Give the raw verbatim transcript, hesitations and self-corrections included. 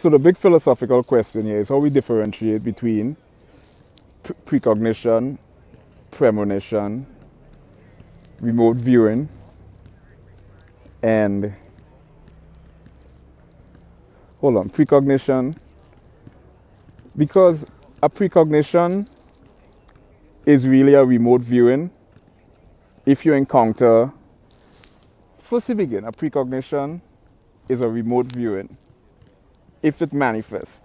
So the big philosophical question here is how we differentiate between pre precognition, premonition, remote viewing, and hold on, precognition. Because a precognition is really a remote viewing. If you encounter, first to begin, a precognition is a remote viewing if it manifests.